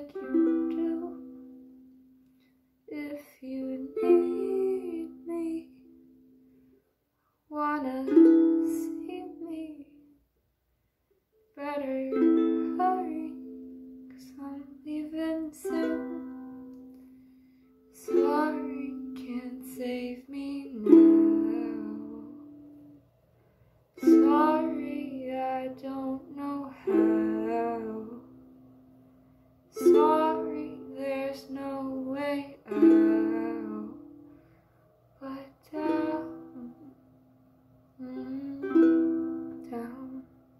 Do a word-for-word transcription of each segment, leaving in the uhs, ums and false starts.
like you do. If you need me, wanna see me, better hurry, 'cause I'm leaving soon. Sorry, can't save me now. Sorry, I don't know how. Sorry, there's no way out but down, mm, down.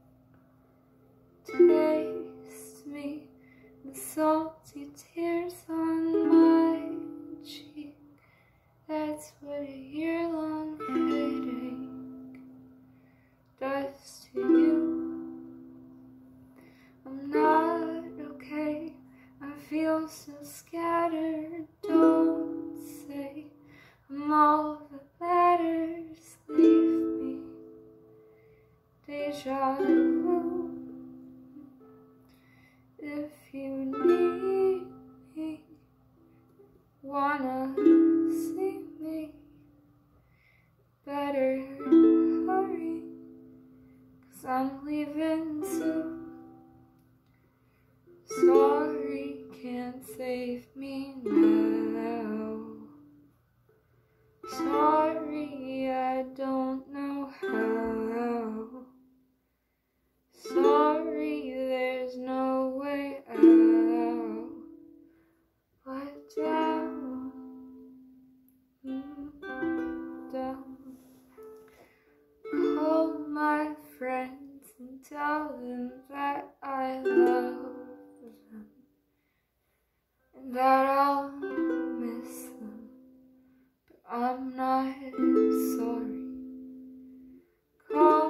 Taste me, the salty tears on my cheek. That's what a year-long headache does to you. I'm not okay, I feel so scattered. Don't say I'm all that matters, leave me. Deja vu. If you need me, wanna see me, better hurry, 'cause I'm leaving soon. Sorry, can't save me now. Sorry, I don't know how. Sorry, there's no way out but down, mm, down. Call my friends and tell them that I love them and that I'll miss them, but I'm not sorry. Call